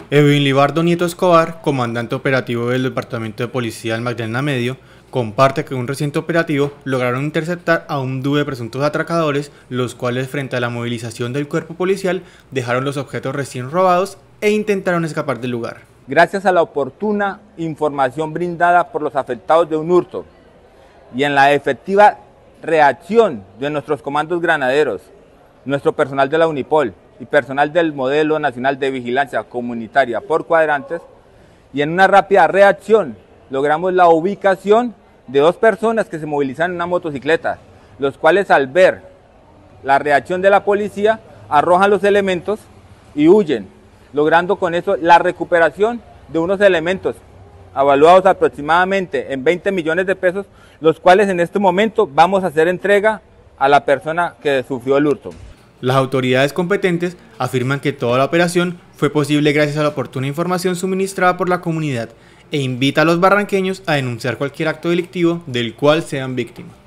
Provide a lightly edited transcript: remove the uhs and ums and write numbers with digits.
Edwin Libardo Nieto Escobar, comandante operativo del Departamento de Policía del Magdalena Medio, comparte que en un reciente operativo lograron interceptar a un dúo de presuntos atracadores, los cuales frente a la movilización del cuerpo policial dejaron los objetos recién robados e intentaron escapar del lugar. Gracias a la oportuna información brindada por los afectados de un hurto y en la efectiva reacción de nuestros comandos granaderos, nuestro personal de la Unipol y personal del Modelo Nacional de Vigilancia Comunitaria por cuadrantes, y en una rápida reacción logramos la ubicación de dos personas que se movilizan en una motocicleta, los cuales al ver la reacción de la policía arrojan los elementos y huyen, logrando con eso la recuperación de unos elementos evaluados aproximadamente en 20 millones de pesos, los cuales en este momento vamos a hacer entrega a la persona que sufrió el hurto. Las autoridades competentes afirman que toda la operación fue posible gracias a la oportuna información suministrada por la comunidad e invita a los barranqueños a denunciar cualquier acto delictivo del cual sean víctimas.